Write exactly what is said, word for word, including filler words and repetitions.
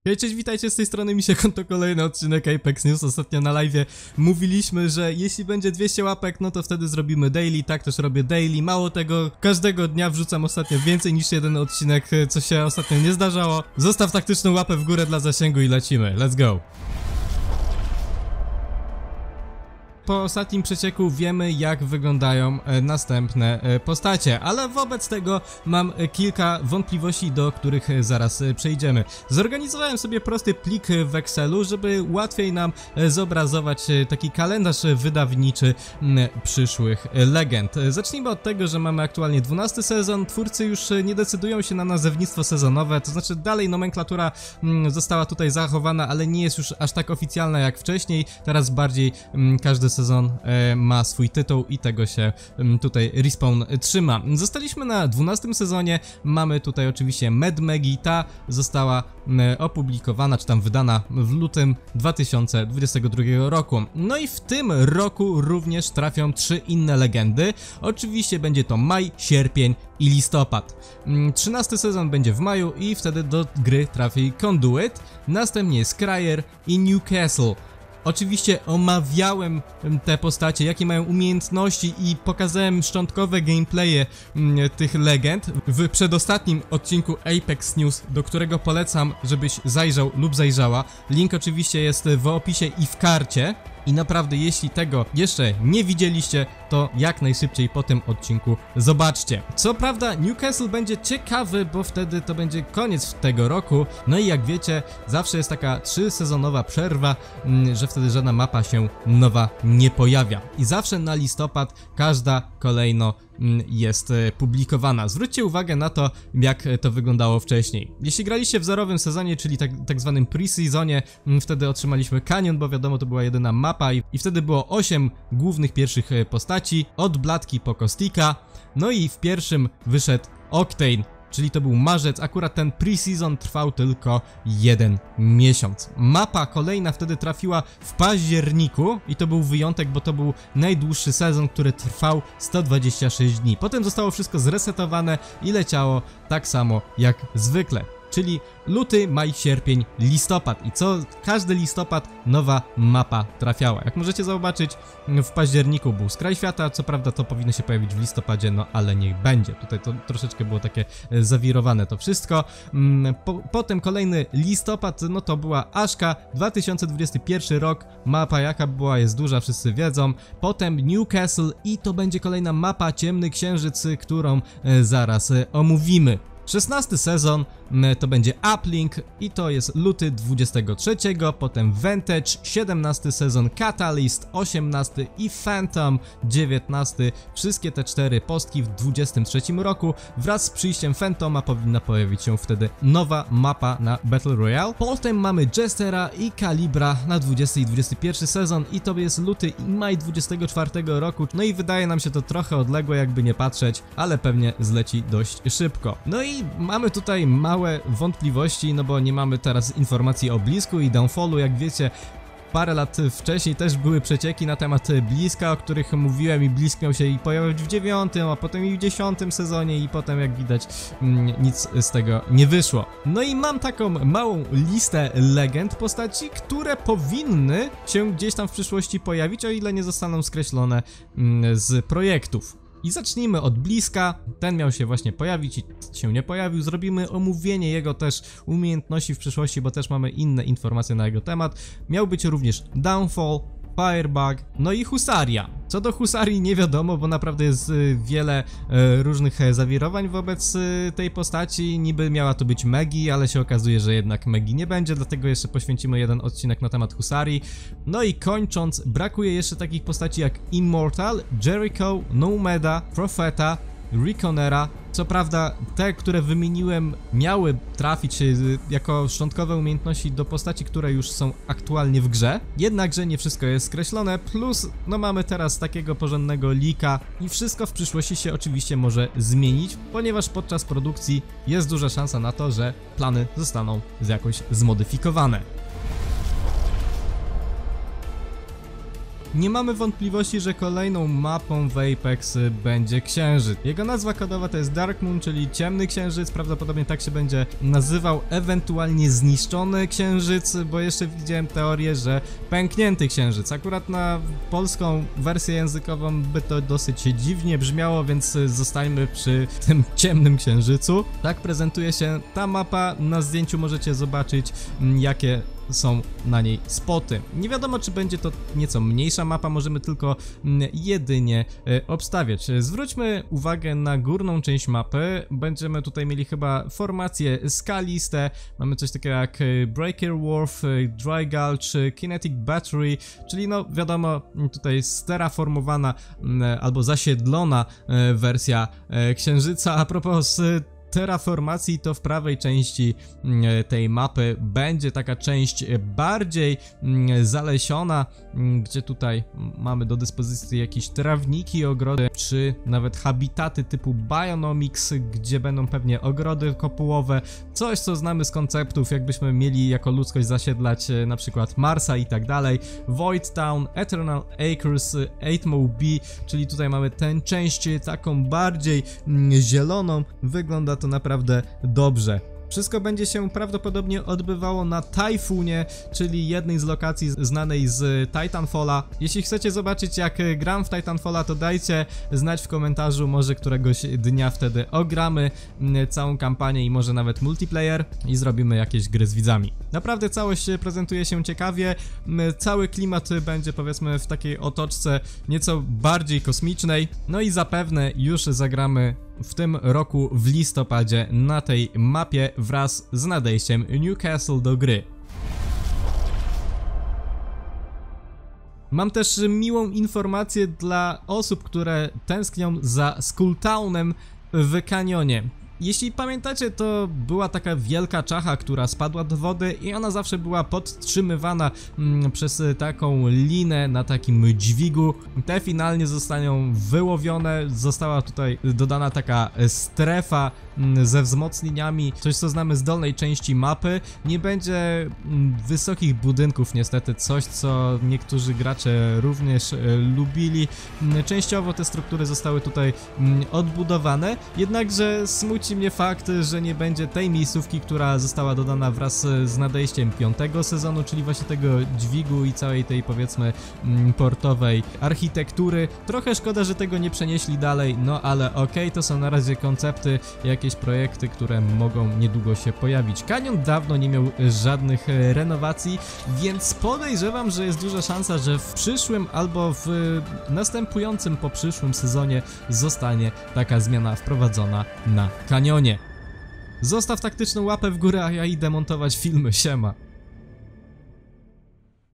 Hej, cześć, witajcie, z tej strony Misiek, to kolejny odcinek Apex News. Ostatnio na live'ie mówiliśmy, że jeśli będzie dwieście łapek, no to wtedy zrobimy daily. Tak też robię daily, mało tego, każdego dnia wrzucam ostatnio więcej niż jeden odcinek, co się ostatnio nie zdarzało. Zostaw taktyczną łapę w górę dla zasięgu i lecimy, let's go. Po ostatnim przecieku wiemy, jak wyglądają e, następne e, postacie, ale wobec tego mam e, kilka wątpliwości, do których e, zaraz e, przejdziemy. Zorganizowałem sobie prosty plik w Excelu, żeby łatwiej nam e, zobrazować e, taki kalendarz wydawniczy m, przyszłych e, legend. E, zacznijmy od tego, że mamy aktualnie dwunasty sezon, twórcy już e, nie decydują się na nazewnictwo sezonowe, to znaczy dalej nomenklatura m, została tutaj zachowana, ale nie jest już aż tak oficjalna jak wcześniej, teraz bardziej m, każdy sezon e, ma swój tytuł i tego się m, tutaj Respawn trzyma. Zostaliśmy na dwunastym sezonie, mamy tutaj oczywiście Mad Maggie, ta została m, opublikowana, czy tam wydana w lutym dwa tysiące dwudziestego drugiego roku. No i w tym roku również trafią trzy inne legendy, oczywiście będzie to maj, sierpień i listopad. trzynasty sezon będzie w maju i wtedy do gry trafi Conduit, następnie Scryer i Newcastle. Oczywiście omawiałem te postacie, jakie mają umiejętności i pokazałem szczątkowe gameplaye m, tych legend w przedostatnim odcinku Apex News, do którego polecam, żebyś zajrzał lub zajrzała. Link oczywiście jest w opisie i w karcie. I naprawdę, jeśli tego jeszcze nie widzieliście, to jak najszybciej po tym odcinku zobaczcie. Co prawda Newcastle będzie ciekawy, bo wtedy to będzie koniec tego roku. No i jak wiecie, zawsze jest taka trzysezonowa przerwa, że wtedy żadna mapa się nowa nie pojawia. I zawsze na listopad każda kolejno jest publikowana. Zwróćcie uwagę na to, jak to wyglądało wcześniej. Jeśli graliście w zerowym sezonie, czyli tak, tak zwanym pre-sezonie, wtedy otrzymaliśmy Canyon, bo wiadomo, to była jedyna mapa i, i wtedy było osiem głównych pierwszych postaci, od Blatki po Kostika. No i w pierwszym wyszedł Octane, czyli to był marzec, akurat ten pre-season trwał tylko jeden miesiąc. Mapa kolejna wtedy trafiła w październiku i to był wyjątek, bo to był najdłuższy sezon, który trwał sto dwadzieścia sześć dni. Potem zostało wszystko zresetowane i leciało tak samo jak zwykle. Czyli luty, maj, sierpień, listopad i co każdy listopad nowa mapa trafiała. Jak możecie zobaczyć, w październiku był Skraj Świata, co prawda to powinno się pojawić w listopadzie, no ale niech będzie. Tutaj to troszeczkę było takie zawirowane to wszystko. Po, potem kolejny listopad, no to była Aszka, dwa tysiące dwudziesty pierwszy rok, mapa jaka była, jest duża, wszyscy wiedzą. Potem Newcastle i to będzie kolejna mapa Ciemny Księżyc, którą zaraz omówimy. szesnasty sezon to będzie Uplink i to jest luty dwudziestego trzeciego, potem Vantage, siedemnasty sezon Catalyst, osiemnasty i Phantom, dziewiętnasty. Wszystkie te cztery postki w dwudziestym trzecim roku. Wraz z przyjściem Phantoma powinna pojawić się wtedy nowa mapa na Battle Royale. Potem mamy Jestera i Kalibra na dwudziesty i dwudziesty pierwszy sezon i to jest luty i maj dwudziestego czwartego roku. No i wydaje nam się to trochę odległe, jakby nie patrzeć, ale pewnie zleci dość szybko. No i mamy tutaj małe wątpliwości, no bo nie mamy teraz informacji o Blisku i Downfallu. Jak wiecie, parę lat wcześniej też były przecieki na temat Bliska, o których mówiłem, i Blisk miał się i pojawić w dziewiątym, a potem i w dziesiątym sezonie i potem, jak widać, nic z tego nie wyszło. No i mam taką małą listę legend, postaci, które powinny się gdzieś tam w przyszłości pojawić, o ile nie zostaną skreślone z projektów. I zacznijmy od Bliska, ten miał się właśnie pojawić i się nie pojawił, zrobimy omówienie jego też umiejętności w przyszłości, bo też mamy inne informacje na jego temat. Miał być również Downfall, Firebug, no i Husaria. Co do Husarii nie wiadomo, bo naprawdę jest y, wiele y, różnych y, zawirowań wobec y, tej postaci. Niby miała to być Maggie, ale się okazuje, że jednak Maggie nie będzie, dlatego jeszcze poświęcimy jeden odcinek na temat Husarii. No i kończąc, brakuje jeszcze takich postaci jak Immortal, Jericho, Nomada, Profeta, Reconera. Co prawda te, które wymieniłem, miały trafić jako szczątkowe umiejętności do postaci, które już są aktualnie w grze, jednakże nie wszystko jest skreślone, plus no mamy teraz takiego porządnego leaka i wszystko w przyszłości się oczywiście może zmienić, ponieważ podczas produkcji jest duża szansa na to, że plany zostaną jakoś zmodyfikowane. nie mamy wątpliwości, że kolejną mapą w Apex będzie Księżyc. Jego nazwa kodowa to jest Dark Moon, czyli ciemny księżyc, prawdopodobnie tak się będzie nazywał, ewentualnie zniszczony księżyc, bo jeszcze widziałem teorię, że pęknięty księżyc. Akurat na polską wersję językową by to dosyć dziwnie brzmiało, więc zostańmy przy tym ciemnym księżycu. Tak prezentuje się ta mapa, na zdjęciu możecie zobaczyć, jakie są na niej spoty. Nie wiadomo, czy będzie to nieco mniejsza mapa, możemy tylko jedynie obstawiać. Zwróćmy uwagę na górną część mapy. Będziemy tutaj mieli chyba formacje skaliste. Mamy coś takiego jak Breaker Wharf, Dry Gulch, Kinetic Battery, czyli no wiadomo, tutaj steraformowana albo zasiedlona wersja Księżyca. A propos terraformacji, to w prawej części tej mapy będzie taka część bardziej zalesiona, gdzie tutaj mamy do dyspozycji jakieś trawniki, ogrody, czy nawet habitaty typu Bionomics, gdzie będą pewnie ogrody kopułowe, coś co znamy z konceptów, jakbyśmy mieli jako ludzkość zasiedlać na przykład Marsa i tak dalej. Void Town, Eternal Acres, Atmo B, czyli tutaj mamy tę część taką bardziej zieloną, wygląda to naprawdę dobrze. Wszystko będzie się prawdopodobnie odbywało na Typhonie, czyli jednej z lokacji znanej z Titanfalla. Jeśli chcecie zobaczyć, jak gram w Titanfalla, to dajcie znać w komentarzu, może któregoś dnia wtedy ogramy całą kampanię i może nawet multiplayer i zrobimy jakieś gry z widzami. Naprawdę całość prezentuje się ciekawie, cały klimat będzie powiedzmy w takiej otoczce nieco bardziej kosmicznej, no i zapewne już zagramy w tym roku w listopadzie na tej mapie wraz z nadejściem Newcastle do gry. Mam też miłą informację dla osób, które tęsknią za Skulltownem w kanionie. Jeśli pamiętacie, to była taka wielka czacha, która spadła do wody i ona zawsze była podtrzymywana mm, przez taką linę na takim dźwigu. Te finalnie zostaną wyłowione, została tutaj dodana taka strefa mm, ze wzmocnieniami, coś co znamy z dolnej części mapy. Nie będzie mm, wysokich budynków niestety, coś co niektórzy gracze również e, lubili. Częściowo te struktury zostały tutaj mm, odbudowane, jednakże smuci mnie fakt, że nie będzie tej miejscówki, która została dodana wraz z nadejściem piątego sezonu, czyli właśnie tego dźwigu i całej tej powiedzmy portowej architektury. Trochę szkoda, że tego nie przenieśli dalej, no ale okej, okay, to są na razie koncepty, jakieś projekty, które mogą niedługo się pojawić. Kanion dawno nie miał żadnych renowacji, więc podejrzewam, że jest duża szansa, że w przyszłym albo w następującym po przyszłym sezonie zostanie taka zmiana wprowadzona na kanionie. Zostaw taktyczną łapę w górę, a ja idę montować filmy, siema.